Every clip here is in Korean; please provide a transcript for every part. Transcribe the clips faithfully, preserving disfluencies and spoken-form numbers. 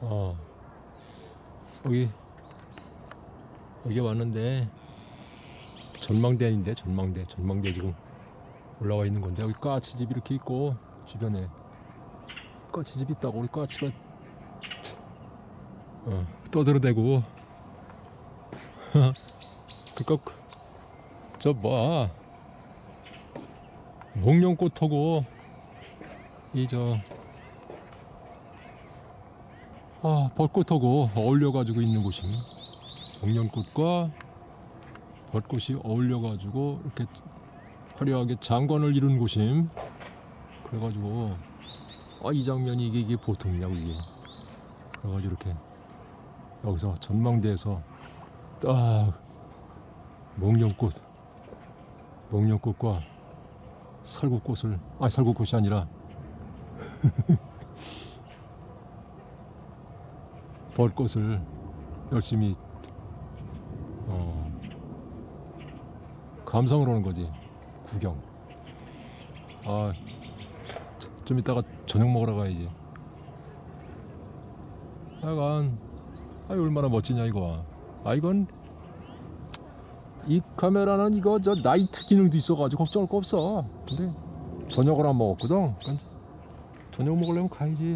어, 여기, 여기 왔는데, 전망대인데, 전망대, 전망대 지금 올라와 있는 건데, 여기 까치집 이렇게 있고, 주변에. 까치집 있다고, 우리 까치가, 어, 떠들어대고, 그니까, 저, 뭐, 목련꽃하고, 이, 저, 아, 벚꽃하고 어울려가지고 있는 곳이, 목련꽃과 벚꽃이 어울려가지고 이렇게 화려하게 장관을 이룬 곳임. 그래가지고 아, 이 장면이 이게, 이게 보통이냐고 이게. 그래가지고 이렇게 여기서 전망대에서 딱 목련꽃 목련꽃과 살구꽃을, 아, 살구꽃이 아니라 벚꽃을 열심히 어, 감상을 하는 거지. 구경. 아, 좀 이따가 저녁 먹으러 가야지. 하여간, 아, 얼마나 멋지냐 이거. 아, 이건 이 카메라는 이거 저 나이트 기능도 있어가지고 걱정할 거 없어. 근데 저녁을 안 먹었거든. 그러니까 저녁 먹으려면 가야지.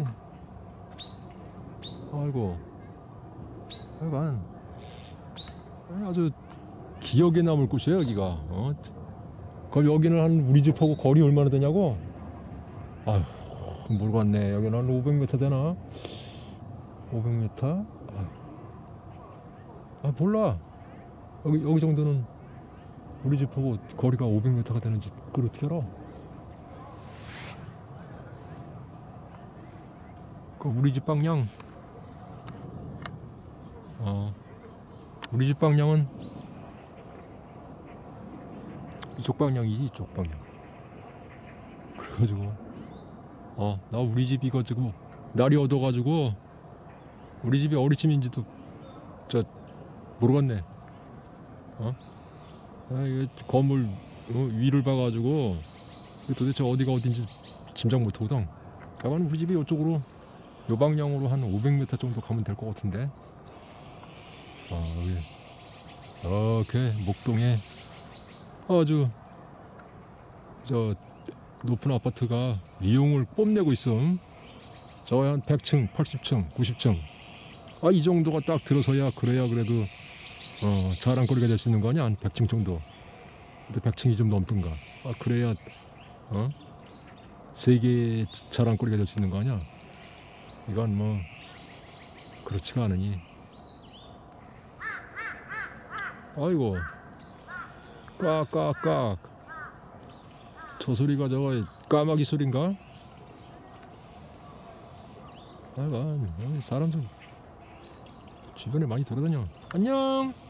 아이고, 하여간 아주 기억에 남을 곳이에요 여기가. 어? 그럼 여기는 한 우리 집하고 거리 얼마나 되냐고? 아휴, 모르겠네. 여기는 한 오백 미터 되나? 오백 미터? 아, 몰라. 여기, 여기 정도는 우리 집하고 거리가 오백 미터가 되는지 그걸 어떻게 알아? 그 우리 집 방향, 어, 우리 집 방향은 이쪽 방향이지, 이쪽 방향. 그래가지고 어, 나 우리 집 이거 지금 날이 얻어가지고 우리 집이 어디쯤인지도 저 모르겠네. 어? 아, 이게 건물 어, 위를 봐가지고 도대체 어디가 어딘지 짐작 못하거든. 다만 우리 집이 이쪽으로 요 방향으로 한 오백 미터 정도 가면 될 것 같은데. 아, 여기 이렇게 목동에 아주 저 높은 아파트가 이용을 뽐내고 있어. 저 한 백 층, 팔십 층, 구십 층. 아, 이 정도가 딱 들어서야 그래야 그래도 어, 자랑거리가 될 수 있는 거 아니야? 한 백 층 정도. 근데 백 층이 좀 넘던가. 아, 그래야 어? 세계 자랑거리가 될 수 있는 거 아니야? 이건 뭐 그렇지가 않으니. 아이고, 깍깍깍. 저 소리가 저거 까마귀 소린가? 아이고, 사람 좀 주변에 많이 돌아다녀. 안녕.